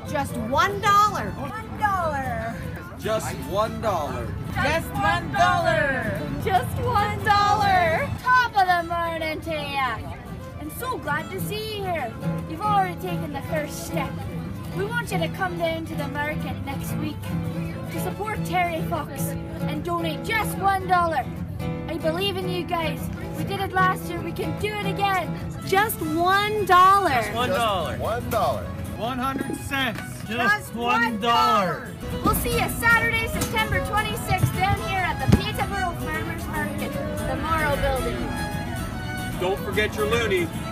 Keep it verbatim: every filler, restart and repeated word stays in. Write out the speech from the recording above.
Just one dollar. One dollar. Just one dollar. Just one dollar. Just one dollar. Top of the morning to you. I'm so glad to see you here. You've already taken the first step. We want you to come down to the market next week to support Terry Fox and donate just one dollar. I believe in you guys. We did it last year. We can do it again. Just one dollar. Just one dollar. One dollar. One hundred cents. Just one dollar. We'll see you Saturday, September twenty-sixth down here at the Peterborough Farmers Market, the Morrow Building. Don't forget your loonies.